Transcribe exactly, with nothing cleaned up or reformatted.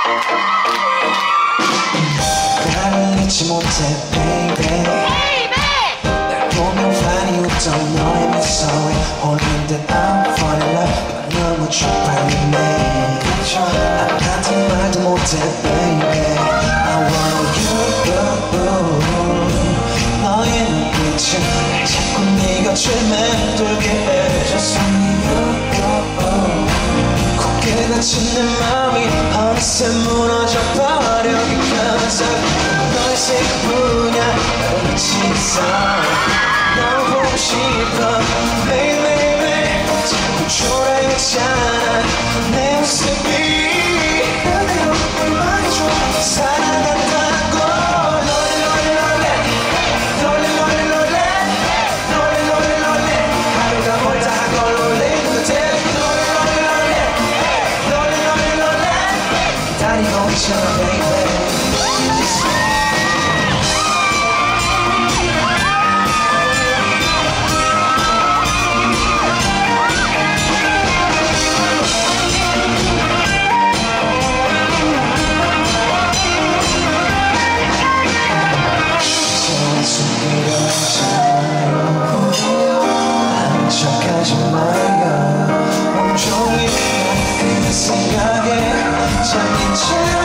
나를 잊지 못해 baby 날 보며 환히 웃던 너의 미소에 홀린 듯 I'm falling in love 너무 쪽팔리네 나한테 말도 못해 baby I want you 너의 눈빛은 날 자꾸 네 곁을 맴돌게 해 Just want you 굳게 닫힌 내 맘이 어느새 무너져 버려 Because 너의 색뿐이야 나를 미치겠어 널 보고 싶어 매일 매일 매일 자꾸 초라해졌잖아 내 모습이 그대로 말해줘 사랑한다고 롤리 롤리 롤리 롤리 롤리 롤리 롤리 롤리 하루가 멀다 하고 롤리 그대 롤리 롤리 롤리 롤리 롤리 롤리 기다리고 있잖아 baby 척하지 마요 온종일 그 생각에 잠긴 채